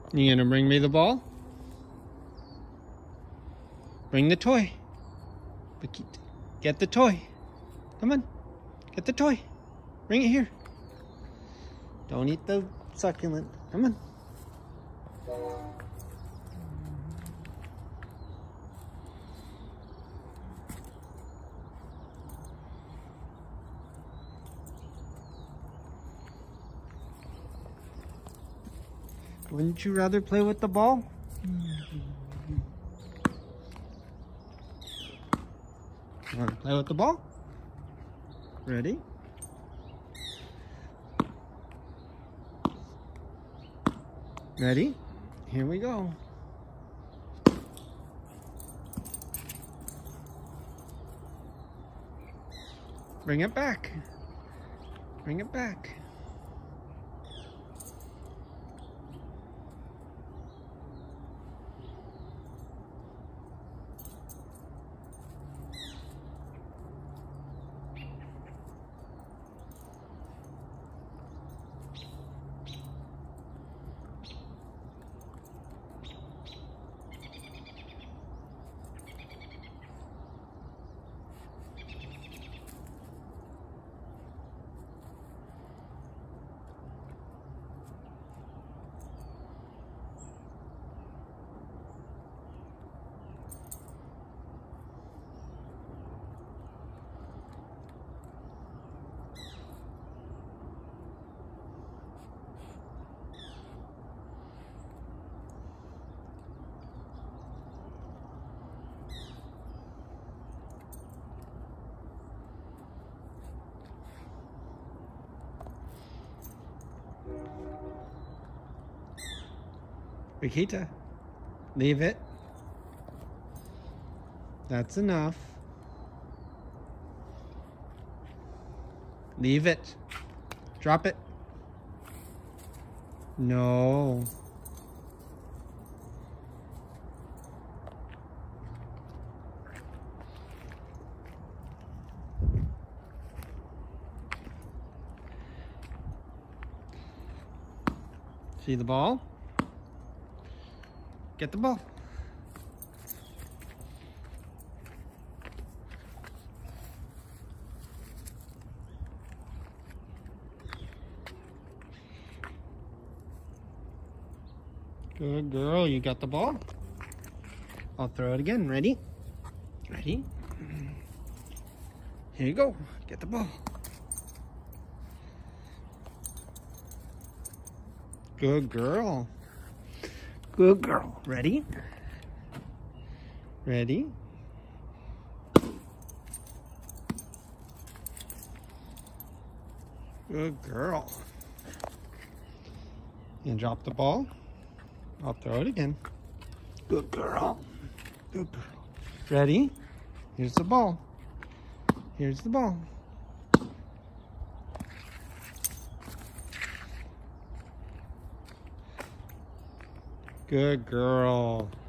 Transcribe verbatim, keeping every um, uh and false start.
You gonna bring me the ball? Bring the toy. Vaquita, get the toy. Come on, get the toy. Bring it here. Don't eat the succulent. Come on. Wouldn't you rather play with the ball? You want to play with the ball? Ready? Ready? Here we go. Bring it back. Bring it back. Vaquita, leave it. That's enough. Leave it. Drop it. No. See the ball? Get the ball. Good girl, you got the ball. I'll throw it again. Ready? Ready? Here you go. Get the ball. Good girl. Good girl. Ready? Ready? Good girl. And drop the ball. I'll throw it again. Good girl. Good girl. Ready? Here's the ball. Here's the ball. Good girl.